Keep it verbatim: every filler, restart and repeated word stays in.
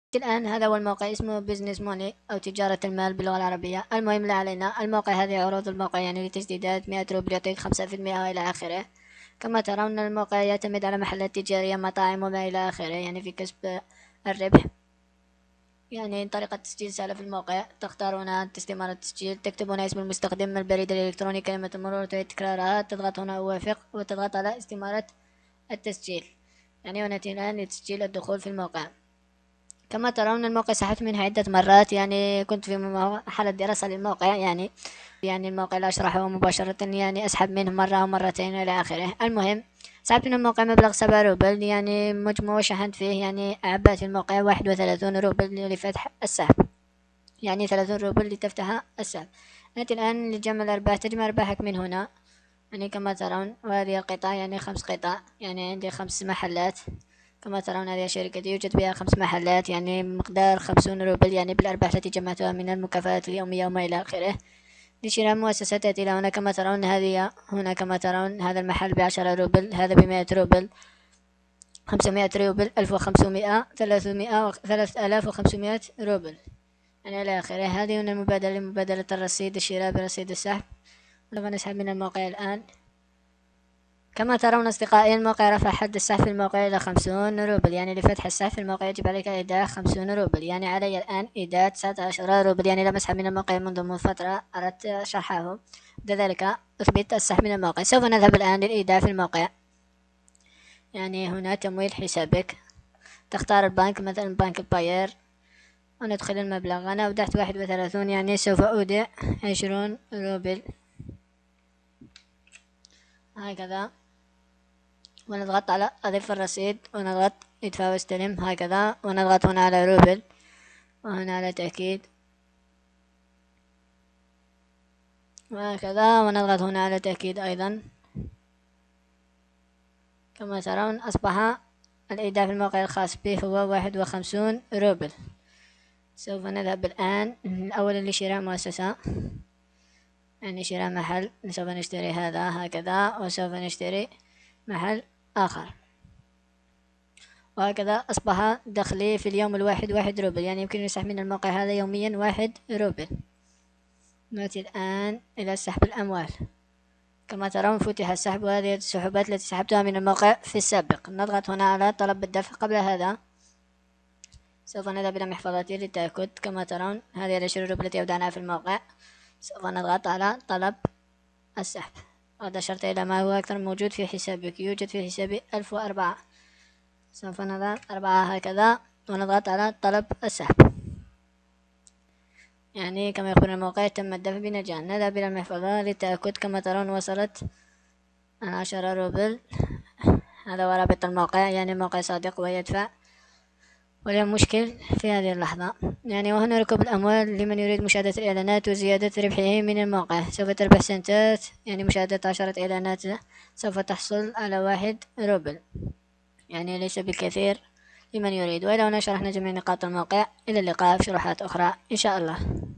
الآن هذا هو الموقع اسمه بزنس موني أو تجارة المال باللغة العربية. المهم لا علينا، الموقع هذه عروض الموقع يعني لتسديدات مئة روبل يعطيك خمسة في المئة وإلى آخره. كما ترون الموقع يعتمد على محلات تجارية، مطاعم وما إلى آخره، يعني في كسب الربح. يعني طريقة تسجيل سهلة في الموقع، تختارون استمارة التسجيل، تكتبون اسم المستخدم، البريد الإلكتروني، كلمة المرور، تعيد تكرارها، تضغط هنا أوافق وتضغط على استمارة التسجيل. يعني ونأتي الآن لتسجيل الدخول في الموقع. كما ترون الموقع سحبت منه عدة مرات، يعني كنت في مرحلة دراسة للموقع، يعني يعني الموقع لا أشرحه مباشرة، يعني أسحب منه مرة أو مرتين إلى آخره. المهم سحبت من الموقع مبلغ سبعة روبل، يعني مجموع شحنت فيه، يعني أعبأت الموقع واحد وثلاثون روبل لفتح السحب، يعني ثلاثون روبل لتفتح السحب. نأتي الآن لجمع الأرباح، تجمع أرباحك من هنا، يعني كما ترون. وهذه القطع يعني خمس قطع، يعني عندي خمس محلات. كما ترون هذه الشركة يوجد بها خمس محلات، يعني مقدار خمسون روبل، يعني بالأرباح التي جمعتها من المكافآت اليومية وما إلى آخره. لشراء مؤسسات تأتي إلى هنا، كما ترون هذه هنا، كما ترون هذا المحل بعشرة روبل، هذا بمائة روبل، خمسمائة روبل، ألف وخمسمائة، ثلاثمائة، ثلاثة آلاف وخمسمائة روبل، يعني إلى آخره. هذه هنا المبادلة لمبادلة الرصيد، الشراء برصيد السحب. سوف نسحب من الموقع الآن. كما ترون أصدقائي الموقع رفع حد السحب في الموقع إلى خمسون روبل، يعني لفتح السحب في الموقع يجب عليك إيداع خمسون روبل، يعني علي الآن إيداع تسعة عشر روبل، يعني لم أسحب من الموقع منذ فترة، أردت شرحه، لذلك أثبت السحب من الموقع. سوف نذهب الآن للإيداع في الموقع. يعني هنا تمويل حسابك، تختار البنك، مثلا بنك باير، وندخل المبلغ. أنا أودعت واحد وثلاثون، يعني سوف أودع عشرون روبل هكذا، ونضغط على أضيف الرصيد، ونضغط ادفع واستلم هكذا، ونضغط هنا على روبل، وهنا على تأكيد، وهكذا، ونضغط هنا على تأكيد أيضا. كما ترون أصبح الإيداع في الموقع الخاص به هو واحد وخمسون روبل. سوف نذهب الآن أولا لشراء مؤسسة، يعني شراء محل، سوف نشتري هذا هكذا، وسوف نشتري محل آخر، وهكذا أصبح دخلي في اليوم الواحد واحد روبل، يعني يمكن أن من الموقع هذا يوميا واحد روبل. نأتي الآن إلى سحب الأموال. كما ترون فتح السحب، وهذه السحوبات التي سحبتها من الموقع في السابق. نضغط هنا على طلب الدفع. قبل هذا سوف نذهب إلى محفظتي للتأكد. كما ترون هذه العشرين روبل التي أودعناها في الموقع، سوف نضغط على طلب السحب، وهذا شرط إلى ما هو أكثر موجود في حسابك. يوجد في حسابي ألف وأربعة، سوف نضغط أربعة هكذا، ونضغط على طلب السحب، يعني كما يخبر الموقع تم الدفع بنجاح. نذهب إلى المحفظة للتأكد. كما ترون وصلت عشرة روبل، هذا هو رابط الموقع، يعني الموقع صادق ويدفع، ولا مشكل في هذه اللحظة. يعني وهنا ركوب الأموال لمن يريد مشاهدة الإعلانات وزيادة ربحه من الموقع. سوف تربح سنتات، يعني مشاهدة عشرة إعلانات سوف تحصل على واحد روبل، يعني ليس بالكثير لمن يريد. وإلى هنا شرحنا جميع نقاط الموقع. إلى اللقاء في شروحات أخرى إن شاء الله.